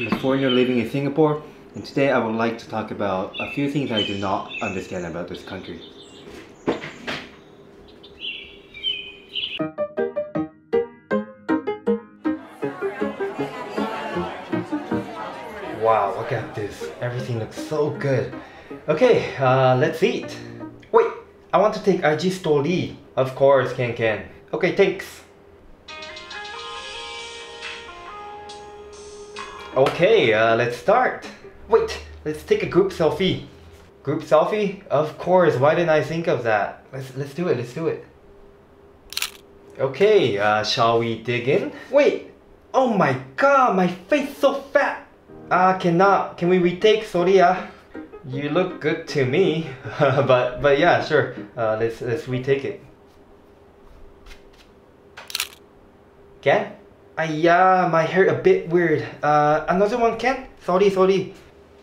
I'm a foreigner living in Singapore, and today I would like to talk about a few things I do not understand about this country. Wow, look at this. Everything looks so good. Okay, let's eat. Wait, I want to take IG story. Of course, can. Okay, thanks. Okay, let's start. Wait, let's take a group selfie. Group selfie? Of course, why didn't I think of that? Let's do it. Okay, shall we dig in? Wait, oh my god, my face so fat. Can we retake? Sorry, you look good to me. but yeah, sure. Let's retake it. Can? Yeah, my hair a bit weird. Another one, can? Sorry.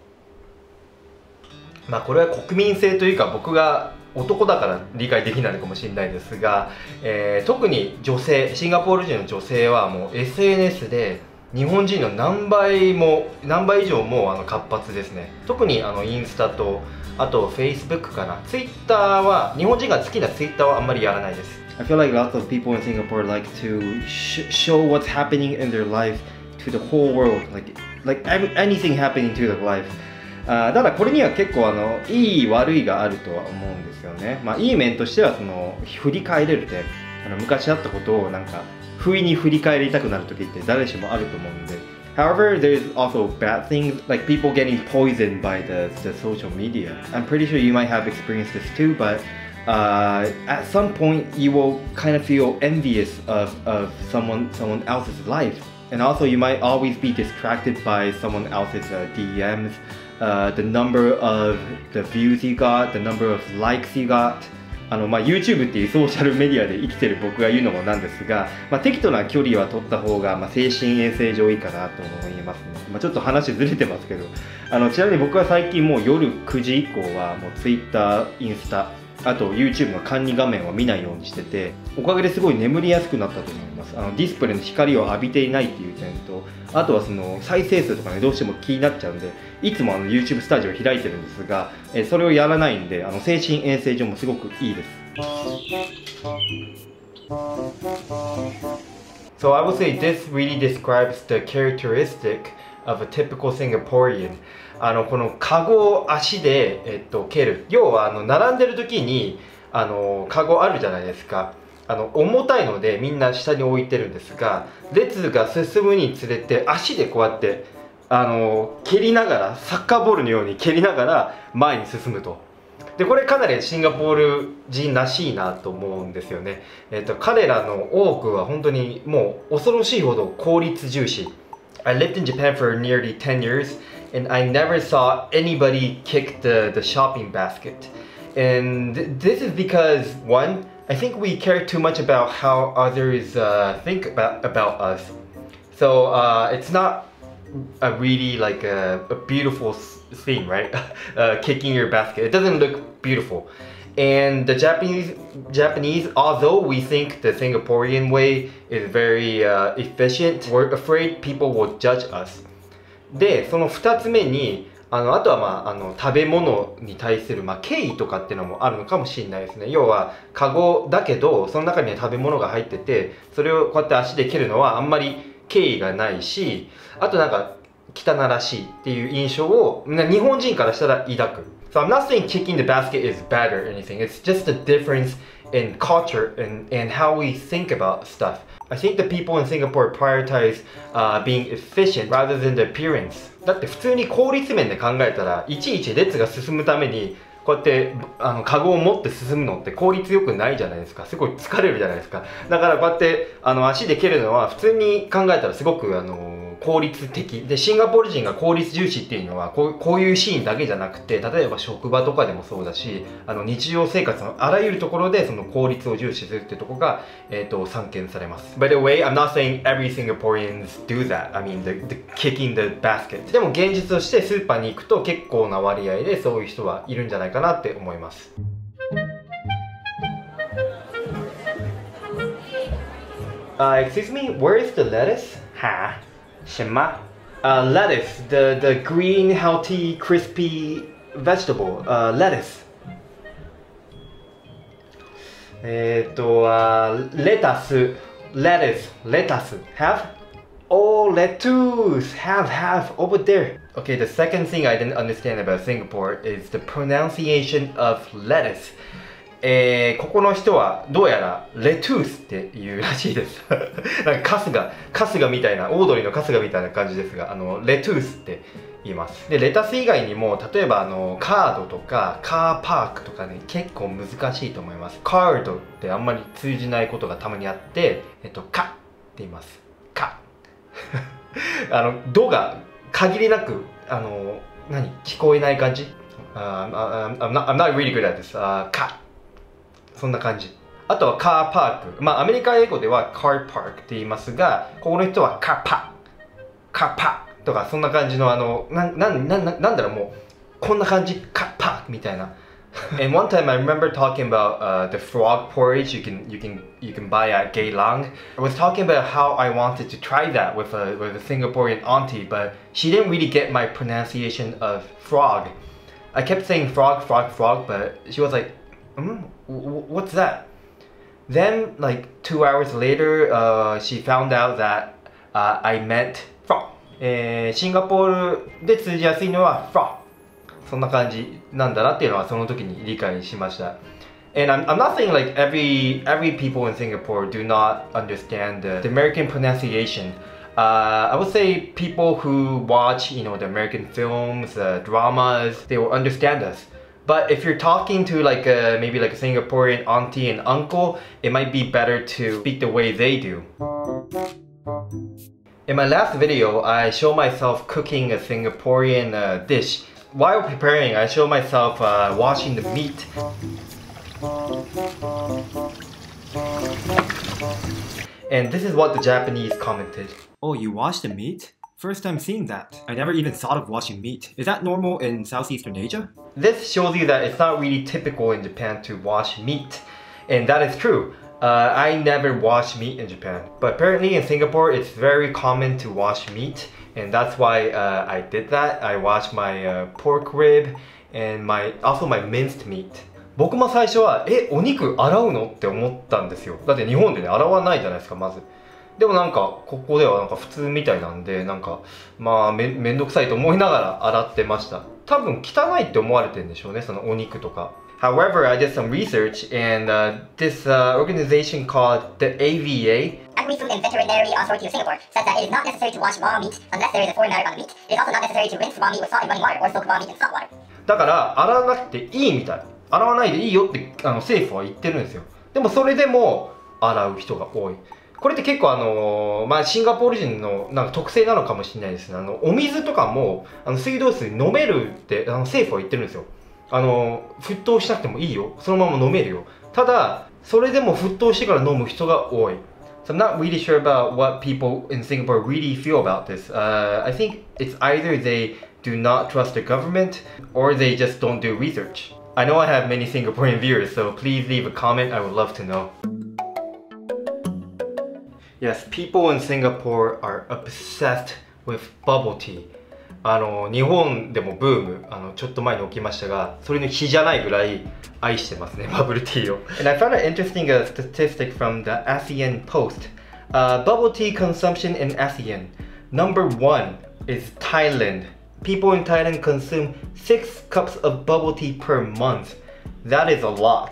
まあこれは国民性というか僕が男だから理解できないのかもしれないですが、特に女性、シンガポール人の女性はもう SNS で日本人の何倍以上も活発ですね。特にインスタとあと Facebook かな。Twitter は日本人が好きな Twitter はあんまりやらないです。I feel like lots of people in Singapore like to show what's happening in their life to the whole world, like anything happening to their life. ただこれには結構いい悪いがあるとは思うんですよね。まあいい面としては振り返れるで、昔あったことをなんか不意に振り返りたくなる時って誰しもあると思うんで。However, there's also bad things like people getting poisoned by the social media. I'm pretty sure you might have experienced this too, but at some point you will kind of feel envious of someone else's life, and also you might always be distracted by someone else's DMs, the number of the views you got, the number of likes you got. YouTube っていうソーシャルメディアで生きてる僕が言うのもなんですが、適度な距離は取った方が、精神衛生上いいかなと思いますね。ちょっと話ずれてますけど、ちなみに僕は最近もう夜9時以降はもう Twitter、インスタ、あと YouTube の管理画面は見ないようにしてて、おかげですごい眠りやすくなったと思います。ディスプレイの光を浴びていないっていう点と、あとは再生数とかね、どうしても気になっちゃうんで、いつもYouTube スタジオを開いてるんですが、それをやらないんで、精神衛生上もすごくいいです。So I would say this really describes the characteristic of a typical Singaporean. このカゴを足で、蹴る。要は並んでる時にカゴあるじゃないですか。重たいのでみんな下に置いてるんですが、列が進むにつれて足でこうやって蹴りながら、サッカーボールのように蹴りながら前に進むと。でこれかなりシンガポール人らしいなと思うんですよね。彼らの多くは本当にもう恐ろしいほど効率重視。I lived in Japan for nearly 10 years and I never saw anybody kick the shopping basket. And this is because, one, I think we care too much about how others think about us. So it's not a really like a beautiful thing, right? Kicking your basket. It doesn't look beautiful. And the Japanese, although we think the Singaporean way is very efficient, we're afraid people will judge us. で、その2つ目にあとは食べ物に対する敬意とかっていうのもあるのかもしれないですね。要はカゴだけどその中には食べ物が入ってて、それをこうやって足で蹴るのはあんまり敬意がないし、あとなんか汚らしいっていう印象を日本人からしたら抱く。So I'm not saying kicking the basket is bad or anything. It's just a difference in culture and how we think about stuff. I think the people in Singapore prioritize being efficient rather than the appearance. だって普通に効率面で考えたらいちいち列が進むためにこうやってカゴを持って進むのって効率よくないじゃないですか。すごい疲れるじゃないですか。だからこうやって足で蹴るのは普通に考えたらすごく効率的で、シンガポール人が効率重視っていうのはこういうシーンだけじゃなくて、例えば職場とかでもそうだし、日常生活のあらゆるところでその効率を重視するっていうところが、散見されます。By the way, I'm not saying every Singaporeans do that. I mean the kicking the basket. でも現実としてスーパーに行くと結構な割合でそういう人はいるんじゃないかなって思います。Excuse me, where is the lettuce? は？什么？ Lettuce, the green, healthy, crispy vegetable, lettuce. レタス lettuce have oh lettuce have over there. Okay, the second thing I didn't understand about Singapore is the pronunciation of lettuce. ここの人はどうやらレトゥースって言うらしいですなんか春日みたいな、オードリーの春日みたいな感じですが、レトゥースって言います。でレタス以外にも、例えばカードとかカーパークとかね、結構難しいと思います。カードってあんまり通じないことがたまにあって、カって言います。カドが限りなく聞こえない感じ。I'm not really good at this. カそんな感じ。あとはカーパーク。まあアメリカ英語ではカーパークって言いますが、ここの人はカーパとかそんな感じのなんだろう、もうこんな感じ、カーパみたいな。And one time I remember talking about the frog porridge you can buy at Geylang. I was talking about how I wanted to try that with a Singaporean auntie, but she didn't really get my pronunciation of frog. I kept saying frog, but she was like, what's that? Then like 2 hours later, she found out that I meant frog. シンガポールで通じやすいのは frog。そんな感じなんだなっていうのはその時に理解しました。And I'm not saying like every people in Singapore do not understand the American pronunciation. I would say people who watch, the American films, dramas, they will understand us. But if you're talking to maybe like a Singaporean auntie and uncle, it might be better to speak the way they do. In my last video, I show myself cooking a Singaporean dish. While preparing, I show myself washing the meat. And this is what the Japanese commented. Oh, you wash the meat? First time seeing that. I never even thought of washing meat. Is that normal in Southeastern Asia? This shows you that it's not really typical in Japan to wash meat. And that is true. I never wash meat in Japan. But apparently in Singapore, it's very common to wash meat. And that's why I did that. I washed my pork rib and also my minced meat. 僕も最初はお肉洗うのって思ったんですよ。だって日本でね洗わないじゃないですかまず。でもなんかここではなんか普通みたいなんで、なんかまあめんどくさいと思いながら洗ってました。多分汚いって思われてるんでしょうね、そのお肉とか。However, I did some research and this organization called the AVA, Agri-Food and Veterinary Authority of Singapore, says that it is not necessary to wash raw meat unless there is a foreign matter on the meat. It is also not necessary to rinse raw meat with salt and running water or soak raw meat in salt water. だから洗わなくていいみたい。洗わないでいいよって政府は言ってるんですよ。でもそれでも洗う人が多い。これって結構シンガポール人のなんか特性なのかもしれないですね。お水とかも水道水飲めるって政府は言ってるんですよ。沸騰しなくてもいいよ、そのまま飲めるよ。ただそれでも沸騰してから飲む人が多い。So I'm not really sure about what people in Singapore really feel about this. I think it's either they do not trust the government or they just don't do research. I know I have many Singaporean viewers, so please leave a comment. I would love to know. Yes, people in Singapore are obsessed with bubble tea. 日本でもブームちょっと前に起きましたが、それの比じゃないぐらい愛してますね、バブルティーを。And I found an interesting statistic from the ASEAN Post. Bubble tea consumption in ASEAN. Number 1 is Thailand. People in Thailand consume 6 cups of bubble tea per month. That is a lot.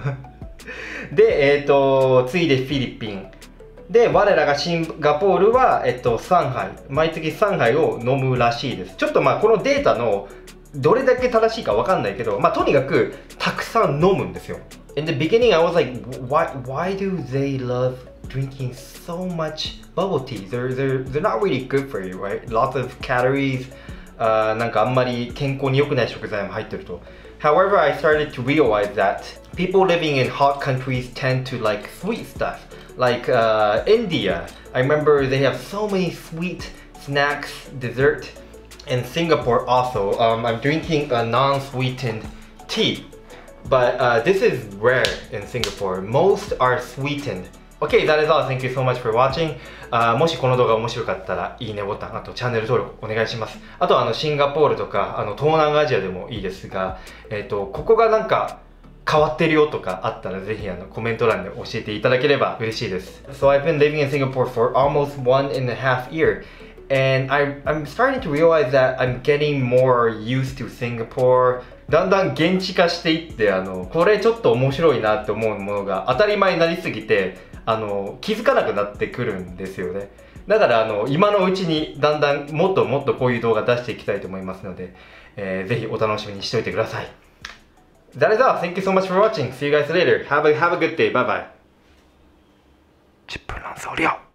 で、次いでフィリピン。で、我らがシンガポールは、3杯。毎月3杯を飲むらしいです。ちょっとこのデータのどれだけ正しいかわかんないけど、とにかくたくさん飲むんですよ。In the beginning, I was like, why do they love drinking so much bubble tea? They're not really good for you, right? Lots of calories. なんかあんまり健康に良くない食材も入ってると。However, I started to realize that people living in hot countries tend to like sweet stuff. Like India, I remember they have so many sweet snacks, dessert. In Singapore also, I'm drinking a non-sweetened tea. But this is rare in Singapore. Most are sweetened. OK, that is all. Thank you so much for watching. もしこの動画面白かったら、いいねボタン、あとチャンネル登録お願いします。あとはシンガポールとか東南アジアでもいいですが、ここがなんか変わってるよとかあったらぜひコメント欄で教えていただければ嬉しいです。So I've been living in Singapore for almost 1.5 years. And I'm starting to realize that I'm getting more used to Singapore. だんだん現地化していって、これちょっと面白いなって思うものが当たり前になりすぎて、気づかなくなってくるんですよね。だから今のうちにだんだんもっともっとこういう動画出していきたいと思いますので、ぜひお楽しみにしておいてください。That is all. Thank you so much for watching. See you guys later. Have a good day. Bye bye. 10分論総了。